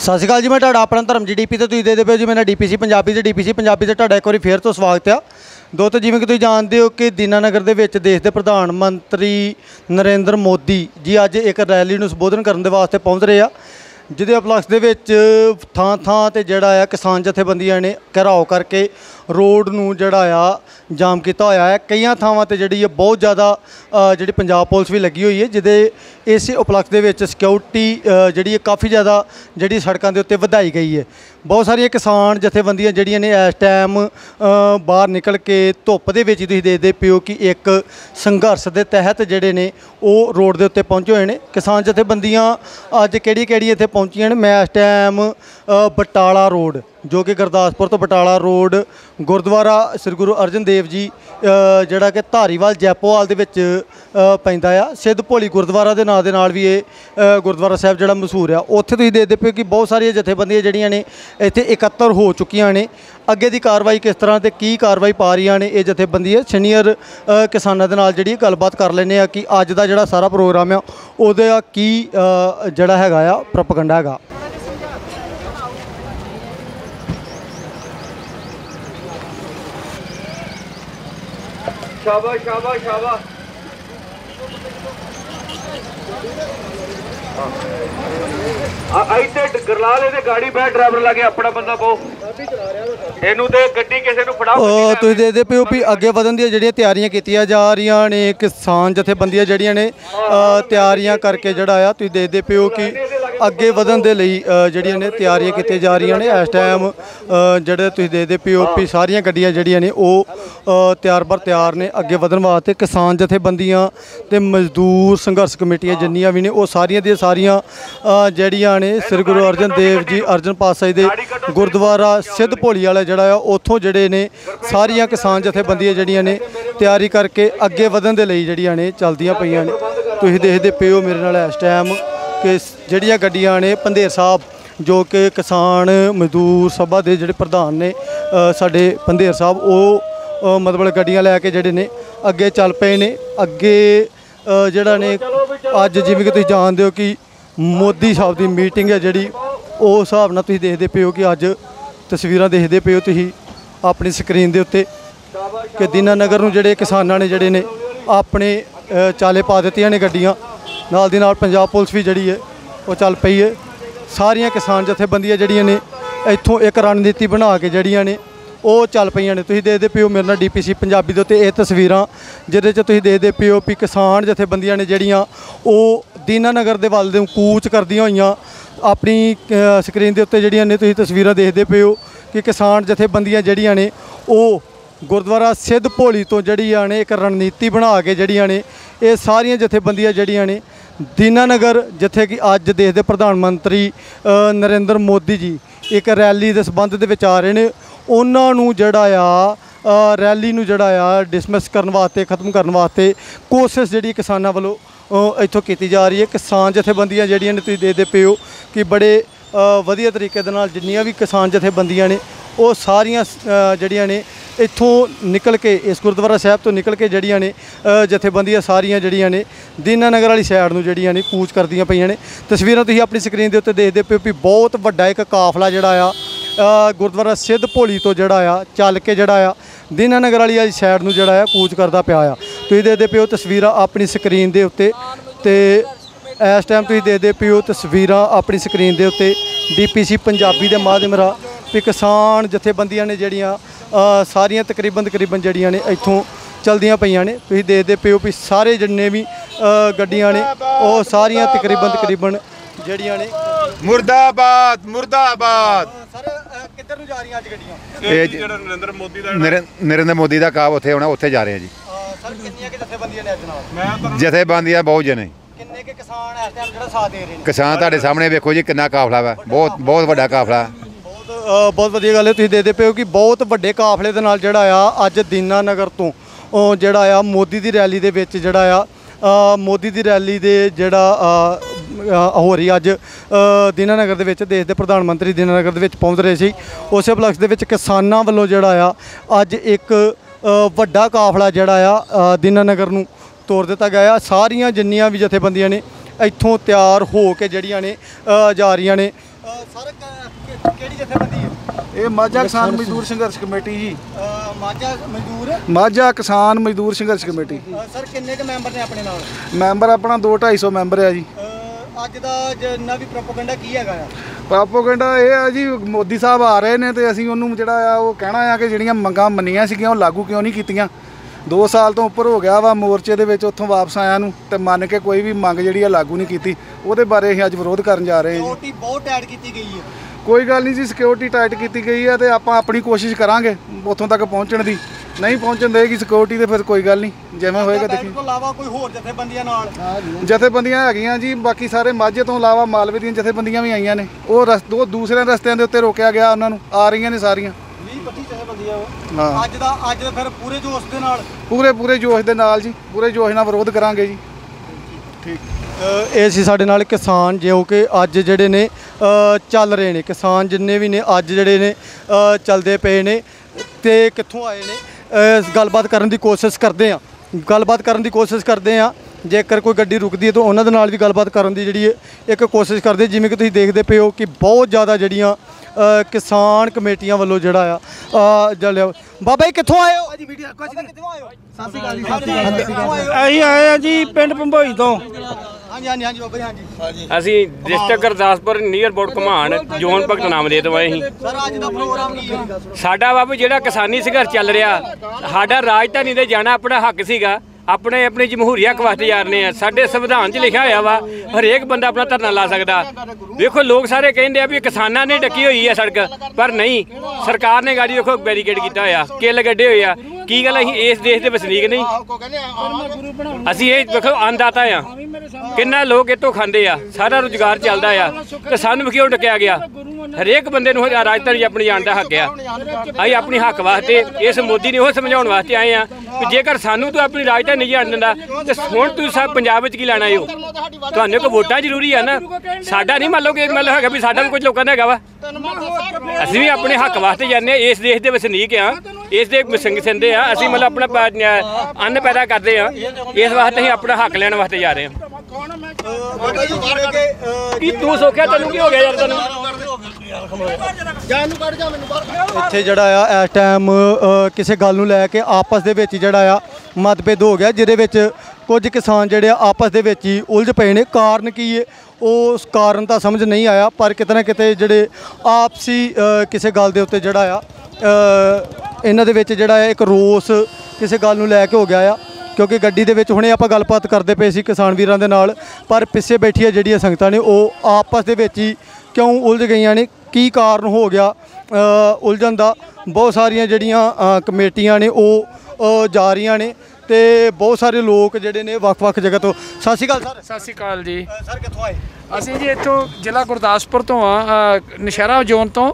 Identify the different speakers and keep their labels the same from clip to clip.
Speaker 1: सत श्री अकाल जी, मैं तुहाडा अपना धर्म जी DP तो तुसीं देखदे पे हो जी मेरा DPC पंजाबी ते DPC पंजाबी ते तुहाडा एक बार फिर तो स्वागत आ। दोस्तों जिवें कि तुसीं जानदे हो कि दीनानगर दे विच देश के प्रधानमंत्री नरेंद्र मोदी जी अज एक रैली नूं संबोधन करन दे वास्ते पहुंच रहे आ, जिहदे उपलक्ष दे विच थां थां ते जिहड़ा आ किसान जथेबंदियां ने घेराव करके रोड नूं जिहड़ा आ जाम किया होया है। कई थावां ते जिहड़ी बहुत ज़्यादा जिहड़ी पंजाब पुलिस भी लगी हुई है, जिहदे इस उपलक्ष दे विच सिक्योरिटी जिहड़ी काफ़ी ज़्यादा जिहड़ी सड़कों के उत्ते वधाई गई है। बहुत सारिया किसान जथेबंदियां जिहड़ियां ने इस टाइम बाहर निकल के धुप्प दे विच तुसीं देखदे पे हो कि एक संघर्ष के तहत जिहड़े ने वो रोड के उत्ते पहुंचे हुए हैं। किसान जथेबंदियां अज किहड़ी इत्थे पहुंचियां ने। मैं इस टाइम बटाला रोड जो कि गुरदासपुर तो बटाला रोड गुरुद्वारा श्री गुरु अर्जन देव जी जिहड़ा कि धारीवाल जैपोवाल दे विच पैंदा आ, सिद्ध भोली गुरुद्वारा के नाम दे नाल भी ये गुरुद्वारा साहब जिहड़ा मशहूर आ। उत्थे तुसीं देखदे पे कि बहुत सारिया जथेबंदियां जिहड़ियां ने इत्थे इकत्तर हो चुकियां ने। अगे की कार्रवाई किस तरह ते की कार्रवाई पा रही ने ये जथेबंदियां सीनियर किसानां दे नाल जिहड़ी गलबात कर लैंदे आ कि अज दा जिहड़ा सारा प्रोग्राम आ उहदा की जिहड़ा हैगा आ प्रोपेगेंडा हैगा।
Speaker 2: शाबाश शाबाश शाबाश। इतने गरलाल ये गाड़ी बैठ ड्राइवर लगे अपना बंदा पाओ इनू ते गड्डी किसी नू फड़ाओ।
Speaker 1: तुसीं देखदे पे हो भी अगे वधन दी जिहड़ियां तैयारियां कीतियां जा रहीआं ने। किसान जथेबंदियां जिहड़ियां ने तैयारियां करके जिहड़ा आ तुसीं देखदे पे हो कि अगे वधन दे लई जिहड़ियां ने तैयारियां कीतियां जा रहीआं ने। इस टाइम जिहड़े तुसीं देखदे पे हो भी सारियां गड्डियां जिहड़ियां ने वो तैयार बर तैयार ने अगे वधन वास्ते। किसान जथेबंदियां ते मजदूर संघर्ष कमेटियां जिन्नियां भी ने वो सारियां दी सारियां जिहड़ियां ने श्री गुरु अर्जन देव जी अर्जन पातशाही दे गुरुद्वारा सिद्ध भोली वाला जिहड़ा आ उत्थों जिहड़े ने सारियां किसान जथेबंदियां जिहड़ियां ने तैयारी करके अगे वधन दे लई जिहड़ियां ने चलदियां पईयां ने। तुसीं देखदे पे हो मेरे नाल इस टाइम कि जिहड़ियां गड्डियां ने पंधेर साहब जो कि किसान मजदूर सभा के जिहड़े प्रधान ने साडे पंधेर साहब वो मतलब गड्डियां लैके जिहड़े ने अगे चल पे ने। अगे जिहड़ा ने अज जिवें कि तुसीं जानदे हो कि मोदी साहब की मीटिंग है जिहड़ी उस हिसाब नाल तुसीं देखदे पे हो कि अज तस्वीरां देखदे पे हो तुसीं अपनी स्क्रीन के उत्ते कि दीनानगर नूं जिहड़े किसानां ने जिहड़े ने अपने चाले पा दित्तियां ने गड्डियां नाल दी नाल पंजाब पुलिस भी जिहड़ी है वो चल पई है। सारियां किसान जथेबंदियां जिहड़ियां ने इत्थों एक रणनीति बना के जिहड़ियां ने वो चल पईयां ने। तुसीं देखदे पे हो मेरे नाल DPC पंजाबी दे उत्ते ये तस्वीरां जिहदे च तुसीं देखदे पे हो भी किसान जथेबंदियां ने जिहड़ियां वो दीनानगर दे वल कूच करदियां होईयां अपनी स्क्रीन के उत्ते जिहड़ियां ने तुसीं तस्वीरां देखदे पे हो कि किसान जथेबंदियां जिहड़ियां ने वो गुरुद्वारा सिद्ध भोली तो जिहड़ियां ने एक रणनीति बना के जिहड़ियां ने ये सारियां जथेबंदियां जिहड़ियां ने दीनानगर जिथे कि अज देश के प्रधानमंत्री नरेंद्र मोदी जी एक रैली के संबंध दे विच आ रहे ने। उन्हां नूं जिहड़ा आ रैली नूं जिहड़ा आ डिसमिस करन वास्ते खत्म करन वास्ते कोशिश जिहड़ी किसानां वल्लों इत्थों की जा रही है। किसान जथेबंदियां जिहड़ियां ने तुसीं देखदे पे हो कि बड़े वधिया तरीके दे नाल जिन्नियां भी किसान जथेबंदियां ने वो सारियां जिहड़ियां ने इत्थों निकल के इस गुरुद्वारा साहब तो निकल के जिहड़ियां ने जथेबंदियां सारियां जिहड़ियां ने दीनानगर वाली साइड नूं जिहड़ियां ने कूच करदियां पईयां ने। तस्वीरां तुसीं अपनी स्क्रीन के उत्ते देखदे पे भी बहुत वड्डा एक काफला जिहड़ा आ गुरुद्वारा सिद्ध भोली तो जिहड़ा आ चल के जिहड़ा आ दीनानगर वाली साइड नूं जिहड़ा आ कूच करदा पिया आ। तुसीं देखदे पे हो तस्वीरां अपनी स्क्रीन के उत्ते ते इस टाइम तुसीं देखदे पे हो तस्वीरां अपनी स्क्रीन के उत्ते DPC पंजाबी के माध्यम राह भी किसान जथेबंदियां ने जिहड़ियां सारियां तकरीबन जिहड़ियां ने इत्थों चलदियां पईयां ने। तुसीं देखदे पे हो भी सारे जिन्ने भी गड्डियां ने वो सारियां तकरीबन जिहड़ियां ने
Speaker 3: मुर्दाबाद मुर्दाबाद।
Speaker 1: किधर नूं जा रही अज गड्डियां?
Speaker 3: नरेंद्र मोदी का काब उत्थे होना उत्थे जा रहे हैं जी।
Speaker 1: सर कितनियां कि जथेबंदियां ने अज नाल?
Speaker 3: जथेबंदियां बहुत जने
Speaker 1: किन्ने के किसान इस टाइम जिहड़ा साथ दे रहे हैं?
Speaker 3: किसान तुहाडे सामने वेखो जी कितना काफला वा बहुत वड्डा काफला।
Speaker 1: बहुत वधिया गल है। तुसीं देखदे पे हो कि बहुत वड्डे काफले दे नाल जिहड़ा आ अज दीनानगर तो जिहड़ा आ मोदी दी रैली दे विच जिहड़ा आ मोदी दी रैली दे जिहड़ा हो रही अज दीनानगर दे विच देश के प्रधानमंत्री दीनानगर दे विच पहुंच रहे सी। उस उपलक्ष दे विच किसानां वल्लों जिहड़ा आ अज एक वड्डा काफला जिहड़ा आ दीनानगर नूं तोड़ दिता गया। सारियां जिन्नियां भी जथेबंदियां ने इत्थों तैयार हो के जड़ियां ने जा रही ने ਸਰ ਕਿਹੜੀ ਜਥੇਬੰਦੀ ਹੈ
Speaker 4: ਇਹ ਮਾਝਾ ਕਿਸਾਨ ਮਜ਼ਦੂਰ ਸੰਘਰਸ਼ ਕਮੇਟੀ ਜੀ।
Speaker 1: ਮਾਝਾ
Speaker 4: ਕਿਸਾਨ ਮਜ਼ਦੂਰ ਸੰਘਰਸ਼ ਕਮੇਟੀ।
Speaker 1: ਸਰ ਕਿੰਨੇ ਕੁ ਮੈਂਬਰ ਨੇ ਆਪਣੇ ਨਾਲ?
Speaker 4: ਮੈਂਬਰ ਆਪਣਾ 200-250 ਮੈਂਬਰ ਆ ਜੀ।
Speaker 1: ਅੱਜ ਦਾ ਜਿੰਨਾ ਵੀ ਪ੍ਰੋਪਗੈਂਡਾ ਕੀ ਹੈਗਾ ਆ?
Speaker 4: ਪ੍ਰੋਪਗੈਂਡਾ ਇਹ ਆ ਜੀ, ਮੋਦੀ ਸਾਹਿਬ ਆ ਰਹੇ ਨੇ ਤੇ ਅਸੀਂ ਉਹਨੂੰ ਜਿਹੜਾ ਆ ਉਹ ਕਹਿਣਾ ਆ ਕਿ ਜਿਹੜੀਆਂ ਮੰਗਾਂ ਮੰਨੀਆਂ ਸੀਗੀਆਂ ਉਹ ਲਾਗੂ ਕਿਉਂ ਨਹੀਂ ਕੀਤੀਆਂ। 2 ਸਾਲ ਤੋਂ ਉੱਪਰ ਹੋ ਗਿਆ ਵਾ ਮੋਰਚੇ ਦੇ ਵਿੱਚ ਉੱਥੋਂ ਵਾਪਸ ਆਇਆ ਨੂੰ ਤੇ ਮੰਨ ਕੇ ਕੋਈ ਵੀ ਮੰਗ ਜਿਹੜੀ ਆ ਲਾਗੂ ਨਹੀਂ ਕੀਤੀ। ਉਹਦੇ ਬਾਰੇ ਅਸੀਂ ਅੱਜ ਵਿਰੋਧ ਕਰਨ ਜਾ ਰਹੇ ਹਾਂ ਜੀ।
Speaker 1: ਸਿਕਿਉਰਿਟੀ ਬਹੁਤ ਟਾਈਟ ਕੀਤੀ ਗਈ ਹੈ।
Speaker 4: ਕੋਈ ਗੱਲ ਨਹੀਂ ਜੀ, ਸਿਕਿਉਰਿਟੀ ਟਾਈਟ ਕੀਤੀ ਗਈ ਆ ਤੇ ਆਪਾਂ ਆਪਣੀ ਕੋਸ਼ਿਸ਼ ਕਰਾਂਗੇ ਉੱਥੋਂ ਤੱਕ ਪਹੁੰਚਣ ਦੀ। ਨਹੀਂ ਪਹੁੰਚਣ ਦੇਗੀ ਸਿਕਿਉਰਿਟੀ ਤੇ ਫਿਰ ਕੋਈ ਗੱਲ ਨਹੀਂ, ਜਿਵੇਂ ਹੋਏਗਾ ਦੇਖੀ।
Speaker 1: ਇਸ ਤੋਂ ਇਲਾਵਾ ਕੋਈ ਹੋਰ ਜਥੇਬੰਦੀਆਂ ਨਾਲ?
Speaker 4: ਜਥੇਬੰਦੀਆਂ ਹੈਗੀਆਂ ਜੀ, ਬਾਕੀ ਸਾਰੇ ਮਾਝੇ ਤੋਂ ਇਲਾਵਾ ਮਾਲਵੇ ਦੀਆਂ ਜਥੇਬੰਦੀਆਂ ਵੀ ਆਈਆਂ ਨੇ। ਉਹ ਦੂਸਰੇ ਰਸਤਿਆਂ ਦੇ ਉੱਤੇ ਰੋਕਿਆ ਗਿਆ ਉਹਨਾਂ ਨੂੰ, ਆ ਰਹੀਆਂ ਨੇ ਸਾਰੀਆਂ
Speaker 1: 20-25 ਜਥੇਬੰਦੀਆਂ।
Speaker 4: ਹਾਂ
Speaker 1: ਅੱਜ ਦਾ ਫਿਰ ਪੂਰੇ ਜੋਸ਼ ਦੇ ਨਾਲ?
Speaker 4: ਪੂਰੇ ਜੋਸ਼ ਦੇ ਨਾਲ ਜੀ, ਪੂਰੇ ਜੋਸ਼ ਨਾਲ ਵਿਰੋਧ ਕਰਾਂਗੇ ਜੀ। ਠੀਕ।
Speaker 1: ਇਹ ਸੀ ਸਾਡੇ ਨਾਲ ਕਿਸਾਨ ਜੋ ਕਿ ਅੱਜ ਜਿਹੜੇ ਨੇ ਚੱਲ ਰਹੇ ਨੇ। ਕਿਸਾਨ ਜਿੰਨੇ ਵੀ ਨੇ ਅੱਜ ਜਿਹੜੇ ਨੇ ਚੱਲਦੇ ਪਏ ਨੇ ਤੇ ਕਿੱਥੋਂ ਆਏ ਨੇ, ਗੱਲਬਾਤ ਕਰਨ ਦੀ ਕੋਸ਼ਿਸ਼ ਕਰਦੇ ਆ। ਜੇਕਰ ਕੋਈ ਗੱਡੀ ਰੁਕਦੀ ਹੈ ਤਾਂ ਉਹਨਾਂ ਦੇ ਨਾਲ ਵੀ ਗੱਲਬਾਤ ਕਰਨ ਦੀ ਜਿਹੜੀ ਇੱਕ ਕੋਸ਼ਿਸ਼ ਕਰਦੇ। ਜਿਵੇਂ ਕਿ ਤੁਸੀਂ ਦੇਖਦੇ ਪਏ ਹੋ ਕਿ ਬਹੁਤ ਜ਼ਿਆਦਾ ਜਿਹੜੀਆਂ ਕਿਸਾਨ ਕਮੇਟੀਆਂ ਵੱਲੋਂ ਜਿਹੜਾ ਆ ਬਾਬਾ ਜੀ ਕਿੱਥੋਂ ਆਏ ਹੋ? ਕਿੱਥੋਂ ਆਏ ਹੋ? ਸਤਿ ਸ਼੍ਰੀ ਅਕਾਲ ਜੀ।
Speaker 5: ਅਸੀਂ ਆਏ ਆ ਜੀ ਪਿੰਡ ਭੰਬੋਈ ਤੋਂ।
Speaker 1: ਹਾਂਜੀ ਬਾਬਾ ਜੀ। ਹਾਂਜੀ
Speaker 5: ਅਸੀਂ ਡਿਸਟ੍ਰਿਕਟ ਗੁਰਦਾਸਪੁਰ ਨੀਅਰ ਬੋਰਡ ਘਮਾਣ ਜੋਨ ਭਗਤ ਨਾਮ ਦੇ ਤੋਂ ਆਏ ਸੀ।
Speaker 1: ਸਰ ਅੱਜ ਦਾ ਪ੍ਰੋਗਰਾਮ ਕੀ ਹੈ?
Speaker 5: ਸਾਡਾ ਬਾਬੂ ਜਿਹੜਾ ਕਿਸਾਨੀ ਸੰਘਰਸ਼ ਚੱਲ ਰਿਹਾ, ਸਾਡਾ ਰਾਜਧਾਨੀ ਦੇ ਜਾਣਾ ਆਪਣਾ ਹੱਕ ਸੀਗਾ। ਆਪਣੀ ਜਮਹੂਰੀਅਤ ਵਾਸਤੇ ਜਾਣੇ ਆ। ਸਾਡੇ ਸੰਵਿਧਾਨ 'ਚ ਲਿਖਿਆ ਹੋਇਆ ਵਾ ਹਰੇਕ ਬੰਦਾ ਆਪਣਾ ਧਰਨਾ ਲਾ ਸਕਦਾ। ਵੇਖੋ ਲੋਕ ਸਾਰੇ ਕਹਿੰਦੇ ਆ ਵੀ ਕਿਸਾਨਾਂ ਨੇ ਡੱਕੀ ਹੋਈ ਹੈ ਸੜਕ, ਪਰ ਨਹੀਂ, ਸਰਕਾਰ ਨੇ ਗਾੜੀ ਦੇਖੋ ਬੈਰੀਕੇਡ ਕੀਤਾ ਹੋਇਆ, ਕਿੱਲ ਗੱਡੇ ਹੋਏ ਆ। ਕੀ ਗੱਲ, ਅਸੀਂ ਇਸ ਦੇਸ਼ ਦੇ ਵਸਨੀਕ ਨਹੀਂ? ਅਸੀਂ ਇਹ ਵੇਖੋ ਅੰਨਦਾਤਾ ਆ, ਕਿੰਨਾ ਲੋਕ ਇਹ ਤੋਂ ਖਾਂਦੇ ਆ, ਸਾਰਾ ਰੁਜ਼ਗਾਰ ਚੱਲਦਾ ਆ, ਤੇ ਸਾਨੂੰ ਕਿਉਂ ਡੱਕਿਆ ਗਿਆ? ਹਰੇਕ ਬੰਦੇ ਨੂੰ ਰਾਜਧਾਨੀ ਆਪਣੀ ਜਾਣ ਦਾ ਹੱਕ ਆ। ਅਸੀਂ ਆਪਣੀ ਹੱਕ ਵਾਸਤੇ ਇਸ ਮੋਦੀ ਨੇ ਉਹ ਸਮਝਾਉਣ ਵਾਸਤੇ ਆਏ ਆ ਕਿ ਜੇਕਰ ਸਾਨੂੰ ਤੂੰ ਆਪਣੀ ਰਾਜਧਾਨੀ ਨਹੀਂ ਜਾਣ ਦਿੰਦਾ ਤੇ ਹੁਣ ਤੁਸੀਂ ਸਭ ਪੰਜਾਬ ਵਿੱਚ ਕੀ ਲੈਣਾ ਹੋ? ਤੁਹਾਨੂੰ ਕੋਈ ਵੋਟਾਂ ਜ਼ਰੂਰੀ ਆ ਨਾ। ਸਾਡਾ ਨਹੀਂ ਮੰਨ ਲਓ ਕਿ ਹੈਗਾ ਵੀ ਸਾਡਾ ਵੀ ਕੁਝ ਲੋਕਾਂ ਦਾ ਹੈਗਾ ਵਾ। ਅਸੀਂ ਵੀ ਆਪਣੇ ਹੱਕ ਵਾਸਤੇ ਜਾਂਦੇ ਹਾਂ। ਇਸ ਦੇਸ਼ ਦੇ ਵਸਨੀਕ ਆ, ਇਸ ਦੇ ਸਿੰਦੇ ਆ। ਅਸੀਂ ਮਤਲਬ ਆਪਣਾ ਅੰਨ ਪੈਦਾ ਕਰਦੇ ਆ। ਇਸ ਵਾਸਤੇ ਅਸੀਂ ਆਪਣਾ ਹੱਕ ਲੈਣ ਵਾਸਤੇ ਜਾ ਰਹੇ ਹਾਂ। ਕੀ ਤੂੰ ਸੋਖਿਆ, ਤੈਨੂੰ ਕੀ ਹੋ ਗਿਆ ਯਾਰ? ਤੈਨੂੰ
Speaker 1: ਇੱਥੇ ਜਿਹੜਾ ਆ ਇਸ ਟਾਈਮ ਕਿਸੇ ਗੱਲ ਨੂੰ ਲੈ ਕੇ ਆਪਸ ਦੇ ਵਿੱਚ ਜਿਹੜਾ ਆ ਮਤਭੇਦ ਹੋ ਗਿਆ, ਜਿਹਦੇ ਵਿੱਚ ਕੁਝ ਕਿਸਾਨ ਜਿਹੜੇ ਆ ਆਪਸ ਦੇ ਵਿੱਚ ਹੀ ਉਲਝ ਪਏ ਨੇ। ਕਾਰਨ ਕੀ ਹੈ ਉਸ ਕਾਰਨ ਤਾਂ ਸਮਝ ਨਹੀਂ ਆਇਆ, ਪਰ ਕਿਤੇ ਨਾ ਕਿਤੇ ਜਿਹੜੇ ਆਪਸੀ ਕਿਸੇ ਗੱਲ ਦੇ ਉੱਤੇ ਜਿਹੜਾ ਆ ਇਹਨਾਂ ਦੇ ਵਿੱਚ ਜਿਹੜਾ ਹੈ ਇੱਕ ਰੋਸ ਕਿਸੇ ਗੱਲ ਨੂੰ ਲੈ ਕੇ ਹੋ ਗਿਆ ਆ। ਕਿਉਂਕਿ ਗੱਡੀ ਦੇ ਵਿੱਚ ਹੁਣੇ ਆਪਾਂ ਗੱਲਬਾਤ ਕਰਦੇ ਪਏ ਸੀ ਕਿਸਾਨ ਵੀਰਾਂ ਦੇ ਨਾਲ, ਪਰ ਪਿੱਛੇ ਬੈਠੀਆਂ ਜਿਹੜੀਆਂ ਸੰਗਤਾਂ ਨੇ ਉਹ ਆਪਸ ਦੇ ਵਿੱਚ ਹੀ ਕਿਉਂ ਉਲਝ ਗਈਆਂ ਨੇ, ਕੀ ਕਾਰਨ ਹੋ ਗਿਆ ਉਲਝਣ ਦਾ? ਬਹੁਤ ਸਾਰੀਆਂ ਜਿਹੜੀਆਂ ਕਮੇਟੀਆਂ ਨੇ ਉਹ ਜਾ ਰਹੀਆਂ ਨੇ ਤੇ ਬਹੁਤ ਸਾਰੇ ਲੋਕ ਜਿਹੜੇ ਨੇ ਵੱਖ-ਵੱਖ ਜਗ੍ਹਾ ਤੋਂ। ਸਤਿ ਸ਼੍ਰੀ ਅਕਾਲ ਸਰ।
Speaker 6: ਸਤਿ ਸ਼੍ਰੀ ਅਕਾਲ ਜੀ।
Speaker 1: ਸਰ ਕਿੱਥੋਂ ਆਏ?
Speaker 6: ਅਸੀਂ ਜੀ ਇੱਥੋਂ ਜ਼ਿਲ੍ਹਾ ਗੁਰਦਾਸਪੁਰ ਤੋਂ ਆ, ਨਸ਼ਹਿਰਾ ਜ਼ੋਨ ਤੋਂ।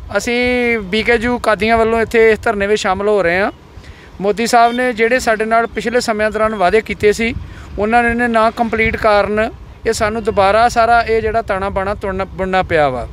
Speaker 6: ਅਸੀਂ BKU ਕਾਦੀਆਂ ਵੱਲੋਂ ਇੱਥੇ ਇਸ ਧਰਨੇ ਵਿੱਚ ਸ਼ਾਮਲ ਹੋ ਰਹੇ ਹਾਂ। ਮੋਦੀ ਸਾਹਿਬ ਨੇ ਜਿਹੜੇ ਸਾਡੇ ਨਾਲ ਪਿਛਲੇ ਸਮਿਆਂ ਦੌਰਾਨ ਵਾਅਦੇ ਕੀਤੇ ਸੀ, ਉਹਨਾਂ ਨੇ ਨਾ ਕੰਪਲੀਟ ਕਾਰਨ ਇਹ ਸਾਨੂੰ ਦੁਬਾਰਾ ਸਾਰਾ ਇਹ ਜਿਹੜਾ ਤਾਣਾ ਬਾਣਾ ਬੁਣਨਾ ਪਿਆ ਵਾ।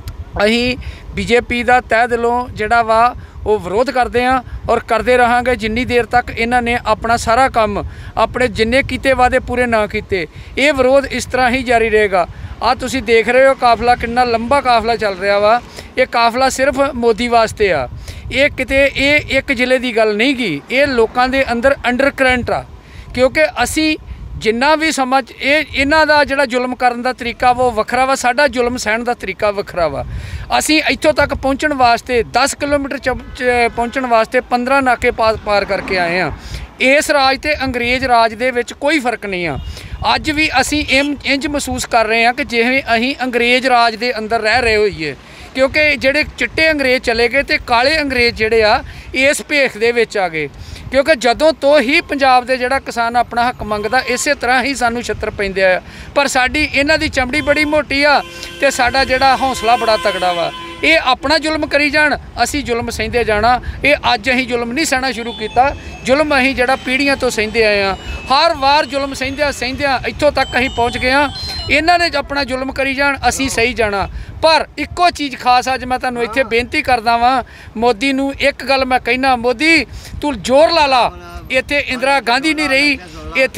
Speaker 6: ਅਸੀਂ BJP ਦਾ ਤਹਿ ਦਿਲੋਂ ਜਿਹੜਾ ਵਾ ਉਹ ਵਿਰੋਧ ਕਰਦੇ ਹਾਂ ਔਰ ਕਰਦੇ ਰਹਾਂਗੇ ਜਿੰਨੀ ਦੇਰ ਤੱਕ ਇਹਨਾਂ ਨੇ ਆਪਣਾ ਸਾਰਾ ਕੰਮ, ਆਪਣੇ ਜਿੰਨੇ ਕੀਤੇ ਵਾਅਦੇ ਪੂਰੇ ਨਾ ਕੀਤੇ। ਇਹ ਵਿਰੋਧ ਇਸ ਤਰ੍ਹਾਂ ਹੀ ਜਾਰੀ ਰਹੇਗਾ। ਆ ਤੁਸੀਂ ਦੇਖ ਰਹੇ ਹੋ ਕਾਫਲਾ, ਕਿੰਨਾ ਲੰਬਾ ਕਾਫਲਾ ਚੱਲ ਰਿਹਾ ਵਾ। ਇਹ ਕਾਫਲਾ ਸਿਰਫ ਮੋਦੀ ਵਾਸਤੇ ਆ। ਇਹ ਕਿਤੇ ਇਹ ਇੱਕ ਜ਼ਿਲ੍ਹੇ ਦੀ ਗੱਲ ਨਹੀਂ ਗੀ, ਇਹ ਲੋਕਾਂ ਦੇ ਅੰਡਰ ਕਰੰਟ ਆ। ਕਿਉਂਕਿ ਅਸੀਂ ਜਿੰਨਾ ਵੀ ਸਮਾਂ ਇਹਨਾਂ ਦਾ ਜਿਹੜਾ ਜ਼ੁਲਮ ਕਰਨ ਦਾ ਤਰੀਕਾ ਵਾ ਉਹ ਵੱਖਰਾ ਵਾ, ਸਾਡਾ ਜ਼ੁਲਮ ਸਹਿਣ ਦਾ ਤਰੀਕਾ ਵੱਖਰਾ ਵਾ। ਅਸੀਂ ਇੱਥੋਂ ਤੱਕ ਪਹੁੰਚਣ ਵਾਸਤੇ 10 ਕਿਲੋਮੀਟਰ ਪਹੁੰਚਣ ਵਾਸਤੇ 15 ਨਾਕੇ ਪਾਰ ਕਰਕੇ ਆਏ ਹਾਂ। ਇਸ ਰਾਜ ਤੇ ਅੰਗਰੇਜ਼ ਰਾਜ ਦੇ ਵਿੱਚ ਕੋਈ ਫਰਕ ਨਹੀਂ ਆ। ਅੱਜ ਵੀ ਅਸੀਂ ਇੰਜ ਮਹਿਸੂਸ ਕਰ ਰਹੇ ਹਾਂ ਕਿ ਜਿਵੇਂ ਅਸੀਂ ਅੰਗਰੇਜ਼ ਰਾਜ ਦੇ ਅੰਦਰ ਰਹਿ ਰਹੇ ਹੋਈਏ, ਕਿਉਂਕਿ ਜਿਹੜੇ ਚਿੱਟੇ ਅੰਗਰੇਜ਼ ਚਲੇ ਗਏ ਤੇ ਕਾਲੇ ਅੰਗਰੇਜ਼ ਜਿਹੜੇ ਆ ਇਸ ਭੇਖ ਦੇ ਵਿੱਚ ਆ ਗਏ। ਕਿਉਂਕਿ ਜਦੋਂ ਤੋਂ ਹੀ ਪੰਜਾਬ ਦੇ ਜਿਹੜਾ ਕਿਸਾਨ ਆਪਣਾ ਹੱਕ ਮੰਗਦਾ, ਇਸੇ ਤਰ੍ਹਾਂ ਹੀ ਸਾਨੂੰ ਛਿੱਤਰ ਪੈਂਦੇ ਆ। ਪਰ ਸਾਡੀ ਇਹਨਾਂ ਦੀ ਚਮੜੀ ਬੜੀ ਮੋਟੀ ਆ ਤੇ ਸਾਡਾ ਜਿਹੜਾ ਹੌਸਲਾ ਬੜਾ ਤਗੜਾ ਵਾ। ਇਹ ਆਪਣਾ ਜ਼ੁਲਮ ਕਰੀ ਜਾਣ, ਅਸੀਂ ਜ਼ੁਲਮ ਸਹਿੰਦੇ ਜਾਣਾ। ਇਹ ਅੱਜ ਅਸੀਂ ਜ਼ੁਲਮ ਨਹੀਂ ਸਹਿਣਾ ਸ਼ੁਰੂ ਕੀਤਾ, ਜ਼ੁਲਮ ਅਸੀਂ ਜਿਹੜਾ ਪੀੜ੍ਹੀਆਂ ਤੋਂ ਸਹਿੰਦੇ ਆਏ ਹਾਂ। ਹਰ ਵਾਰ ਜ਼ੁਲਮ ਸਹਿੰਦਿਆਂ ਇੱਥੋਂ ਤੱਕ ਅਸੀਂ ਪਹੁੰਚ ਗਏ ਹਾਂ। ਇਹਨਾਂ ਨੇ ਆਪਣਾ ਜ਼ੁਲਮ ਕਰੀ ਜਾਣ, ਅਸੀਂ ਸਹੀ ਜਾਣਾ। ਪਰ ਇੱਕੋ ਚੀਜ਼ ਖਾਸ ਅੱਜ ਮੈਂ ਤੁਹਾਨੂੰ ਇੱਥੇ ਬੇਨਤੀ ਕਰਦਾ ਵਾਂ, ਮੋਦੀ ਨੂੰ ਇੱਕ ਗੱਲ ਮੈਂ ਕਹਿਣਾ, ਮੋਦੀ ਤੂੰ ਜ਼ੋਰ ਲਾ ਲਾ। ਇੱਥੇ ਇੰਦਰਾ ਗਾਂਧੀ ਨਹੀਂ ਰਹੀ, ਇੱਥੇ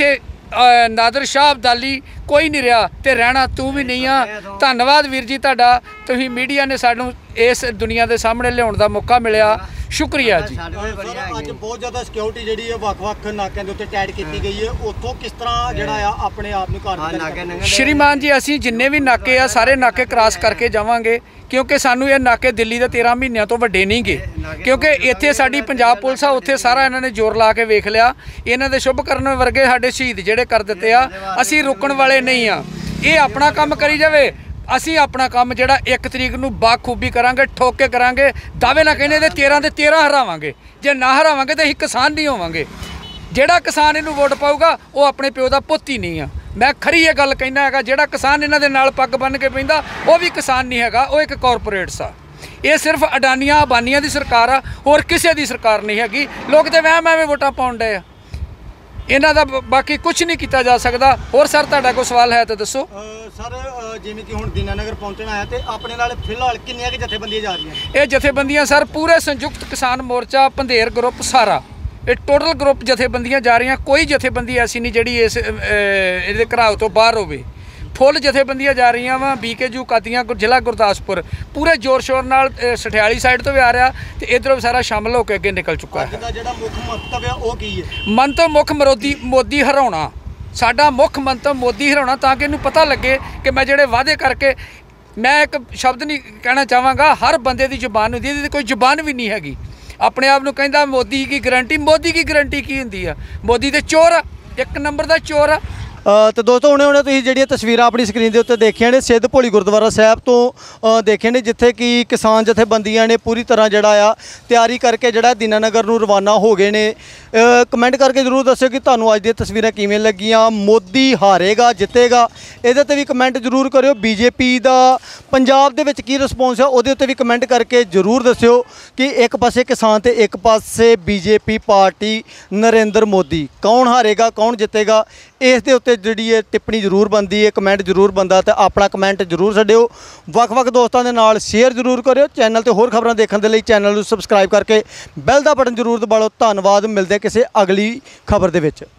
Speaker 6: ਨਾਦਰ ਸ਼ਾਹ ਅਬਦਾਲੀ ਕੋਈ ਨਹੀਂ ਰਿਹਾ ਤੇ ਰਹਿਣਾ ਤੂੰ ਵੀ ਨਹੀਂ ਆ। ਧੰਨਵਾਦ ਵੀਰ ਜੀ ਤੁਹਾਡਾ, ਤੁਸੀਂ ਮੀਡੀਆ ਨੇ ਸਾਨੂੰ ਇਸ ਦੁਨੀਆ ਦੇ ਸਾਹਮਣੇ ਲਿਆਉਣ ਦਾ ਮੌਕਾ ਮਿਲਿਆ, ਸ਼ੁਕਰੀਆ ਜੀ।
Speaker 1: ਅੱਜ ਬਹੁਤ ਜ਼ਿਆਦਾ ਸਿਕਿਉਰਿਟੀ ਜਿਹੜੀ ਹੈ ਵੱਖ-ਵੱਖ ਨਾਕਿਆਂ ਦੇ ਉੱਤੇ ਟੈਡ ਕੀਤੀ ਗਈ ਹੈ, ਉੱਥੋਂ ਕਿਸ ਤਰ੍ਹਾਂ ਜਿਹੜਾ ਆ ਆਪਣੇ ਆਪ ਨੂੰ ਘਰ
Speaker 6: ਸ਼੍ਰੀਮਾਨ ਜੀ ਅਸੀਂ ਜਿੰਨੇ ਵੀ ਨਾਕੇ ਆ ਸਾਰੇ ਨਾਕੇ ਕ੍ਰਾਸ ਕਰਕੇ ਜਾਵਾਂਗੇ, ਕਿਉਂਕਿ ਸਾਨੂੰ ਇਹ ਨਾਕੇ ਦਿੱਲੀ ਦੇ 13 ਮਹੀਨਿਆਂ ਤੋਂ ਵੱਡੇ ਨਹੀਂ ਗੇ, ਕਿਉਂਕਿ ਇੱਥੇ ਸਾਡੀ ਪੰਜਾਬ ਪੁਲਿਸ ਆ, ਉੱਥੇ ਸਾਰਾ ਇਹਨਾਂ ਨੇ ਜ਼ੋਰ ਲਾ ਕੇ ਵੇਖ ਲਿਆ। ਇਹਨਾਂ ਦੇ ਸ਼ੁਭ ਕਰਨ ਵਰਗੇ ਸਾਡੇ ਸ਼ਹੀਦ ਜਿਹੜੇ ਕਰ ਦਿੱਤੇ ਆ, ਅਸੀਂ ਰੁਕਣ ਵਾਲੇ ਨਹੀਂ ਆ। ਇਹ ਆਪਣਾ ਕੰਮ ਕਰੀ ਜਾਵੇ, ਅਸੀਂ ਆਪਣਾ ਕੰਮ ਜਿਹੜਾ 1 ਤਰੀਕ ਨੂੰ ਬਾਖੂਬੀ ਕਰਾਂਗੇ, ਠੋਕ ਕੇ ਕਰਾਂਗੇ। ਦਾਅਵੇ ਨਾ ਕਹਿੰਦੇ ਤੇ 13 ਦੇ 13 ਹਰਾਵਾਂਗੇ, ਜੇ ਨਾ ਹਰਾਵਾਂਗੇ ਤਾਂ ਅਸੀਂ ਕਿਸਾਨ ਨਹੀਂ ਹੋਵਾਂਗੇ। ਜਿਹੜਾ ਕਿਸਾਨ ਇਹਨੂੰ ਵੋਟ ਪਾਊਗਾ ਉਹ ਆਪਣੇ ਪਿਓ ਦਾ ਪੁੱਤ ਹੀ ਨਹੀਂ ਆ। ਮੈਂ ਖਰੀ ਇਹ ਗੱਲ ਕਹਿੰਦਾ ਹੈਗਾ, ਜਿਹੜਾ ਕਿਸਾਨ ਇਹਨਾਂ ਦੇ ਨਾਲ ਪੱਗ ਬੰਨ੍ਹ ਕੇ ਪੈਂਦਾ ਉਹ ਵੀ ਕਿਸਾਨ ਨਹੀਂ ਹੈਗਾ, ਉਹ ਇੱਕ ਕਾਰਪੋਰੇਟਸ ਆ। ਇਹ ਸਿਰਫ ਅਡਾਨੀਆਂ ਅਬਾਨੀਆਂ ਦੀ ਸਰਕਾਰ ਆ, ਹੋਰ ਕਿਸੇ ਦੀ ਸਰਕਾਰ ਨਹੀਂ ਹੈਗੀ। ਲੋਕ ਤੇ ਵਹਿਮ ਐਵੇਂ ਵੋਟਾਂ ਪਾਉਣ ਡਏ ਆ, ਇਹਨਾਂ ਦਾ ਬਾਕੀ ਕੁਝ ਨਹੀਂ ਕੀਤਾ ਜਾ ਸਕਦਾ। ਹੋਰ ਸਰ ਤੁਹਾਡਾ ਕੋਈ ਸਵਾਲ ਹੈ ਤਾਂ ਦੱਸੋ।
Speaker 1: ਸਰ ਜਿਵੇਂ ਕਿ ਹੁਣ ਦੀਨਾਨਗਰ ਪਹੁੰਚਣਾ ਹੈ ਤੇ ਆਪਣੇ ਨਾਲ ਫਿਲਹਾਲ ਕਿੰਨੀਆਂ ਕਿ ਜਥੇਬੰਦੀਆਂ ਜਾ ਰਹੀਆਂ?
Speaker 6: ਇਹ ਜਥੇਬੰਦੀਆਂ ਸਰ ਪੂਰੇ ਸੰਯੁਕਤ ਕਿਸਾਨ ਮੋਰਚਾ ਪੰਧੇਰ ਗਰੁੱਪ ਸਾਰਾ, ਇਹ ਟੋਟਲ ਗਰੁੱਪ ਜਥੇਬੰਦੀਆਂ ਜਾ ਰਹੀਆਂ। ਕੋਈ ਜਥੇਬੰਦੀ ਐਸੀ ਨਹੀਂ ਜਿਹੜੀ ਇਹਦੇ ਘਰਾਓ ਤੋਂ ਬਾਹਰ ਹੋਵੇ। ਫੁੱਲ ਜਥੇਬੰਦੀਆਂ ਜਾ ਰਹੀਆਂ ਵਾ। BKU ਕਾਦੀਆਂ ਜ਼ਿਲ੍ਹਾ ਗੁਰਦਾਸਪੁਰ ਪੂਰੇ ਜ਼ੋਰ ਸ਼ੋਰ ਨਾਲ ਸਠਿਆਲੀ ਸਾਈਡ ਤੋਂ ਵੀ ਆ ਰਿਹਾ ਤੇ ਇੱਧਰੋਂ ਸਾਰਾ ਸ਼ਾਮਲ ਹੋ ਕੇ ਅੱਗੇ ਨਿਕਲ ਚੁੱਕਾ ਹੈ।
Speaker 1: ਦਾ ਜਿਹੜਾ ਮੁੱਖ ਮੰਤਵ ਹੈ ਉਹ ਕੀ ਹੈ?
Speaker 6: ਮੰਤਵ ਮੁੱਖ ਮੋਦੀ ਹਰਾਉਣਾ, ਸਾਡਾ ਮੁੱਖ ਮੰਤਵ ਮੋਦੀ ਹਰਾਉਣਾ, ਤਾਂ ਕਿ ਇਹਨੂੰ ਪਤਾ ਲੱਗੇ ਕਿ ਮੈਂ ਜਿਹੜੇ ਵਾਅਦੇ ਕਰਕੇ, ਮੈਂ ਇੱਕ ਸ਼ਬਦ ਨਹੀਂ ਕਹਿਣਾ ਚਾਹਾਂਗਾ, ਹਰ ਬੰਦੇ ਦੀ ਜ਼ੁਬਾਨ ਹੁੰਦੀ ਹੈ, ਇਹਦੀ ਕੋਈ ਜ਼ੁਬਾਨ ਵੀ ਨਹੀਂ ਹੈਗੀ। ਆਪਣੇ ਆਪ ਨੂੰ ਕਹਿੰਦਾ ਮੋਦੀ ਕੀ ਗਰੰਟੀ, ਮੋਦੀ ਕੀ ਗਰੰਟੀ ਕੀ ਹੁੰਦੀ ਆ? ਮੋਦੀ ਤੇ ਚੋਰ ਆ, 1 ਨੰਬਰ ਦਾ ਚੋਰ ਆ।
Speaker 1: ਤੇ ਦੋਸਤੋ ਹੁਣੇ ਤੁਸੀਂ ਜਿਹੜੀਆਂ ਤਸਵੀਰਾਂ ਆਪਣੀ ਸਕਰੀਨ ਦੇ ਉੱਤੇ ਦੇਖੀਆਂ ਨੇ ਸਿੱਧ ਭੋਲੀ ਗੁਰਦੁਆਰਾ ਸਾਹਿਬ ਤੋਂ ਦੇਖੇ ਨੇ, ਜਿੱਥੇ ਕਿ ਕਿਸਾਨ ਜਥੇਬੰਦੀਆਂ ਨੇ ਪੂਰੀ ਤਰ੍ਹਾਂ ਜਿਹੜਾ ਆ ਤਿਆਰੀ ਕਰਕੇ ਜਿਹੜਾ ਦੀਨਾਨਗਰ ਨੂੰ ਰਵਾਨਾ ਹੋ ਗਏ ਨੇ। ਕਮੈਂਟ ਕਰਕੇ ਜ਼ਰੂਰ ਦੱਸਿਓ ਕਿ ਤੁਹਾਨੂੰ ਅੱਜ ਦੀਆਂ ਤਸਵੀਰਾਂ ਕਿਵੇਂ ਲੱਗੀਆਂ। ਮੋਦੀ ਹਾਰੇਗਾ ਜਿੱਤੇਗਾ, ਇਹਦੇ ਤੇ ਵੀ ਕਮੈਂਟ ਜ਼ਰੂਰ ਕਰਿਓ। BJP ਦਾ ਪੰਜਾਬ ਦੇ ਵਿੱਚ ਕੀ ਰਿਸਪੌਂਸ ਹੈ ਉਹਦੇ ਉੱਤੇ ਵੀ ਕਮੈਂਟ ਕਰਕੇ ਜ਼ਰੂਰ ਦੱਸਿਓ ਕਿ ਇੱਕ ਪਾਸੇ ਕਿਸਾਨ ਤੇ ਇੱਕ ਪਾਸੇ BJP ਪਾਰਟੀ ਨਰਿੰਦਰ ਮੋਦੀ, ਕੌਣ ਹਾਰੇਗਾ ਕੌਣ ਜਿੱਤੇਗਾ, ਇਸ ਦੇ ਉੱਤੇ ਜਿਹੜੀ ਹੈ ਟਿੱਪਣੀ ਜ਼ਰੂਰ ਬਣਦੀ ਹੈ, ਕਮੈਂਟ ਜ਼ਰੂਰ ਬਣਦਾ। ਤੇ ਆਪਣਾ ਕਮੈਂਟ ਜ਼ਰੂਰ ਛੱਡਿਓ, ਵੱਖ-ਵੱਖ ਦੋਸਤਾਂ ਦੇ ਨਾਲ ਸ਼ੇਅਰ ਜ਼ਰੂਰ ਕਰਿਓ। ਚੈਨਲ ਤੇ ਹੋਰ ਖਬਰਾਂ ਦੇਖਣ ਦੇ ਲਈ ਚੈਨਲ ਨੂੰ ਸਬਸਕ੍ਰਾਈਬ ਕਰਕੇ ਬੈਲ ਦਾ ਬਟਨ ਜ਼ਰੂਰ ਦਬਾ ਲਓ। ਧੰਨਵਾਦ, ਮਿਲਦੇ ਕਿਸੇ ਅਗਲੀ ਖਬਰ ਦੇ ਵਿੱਚ।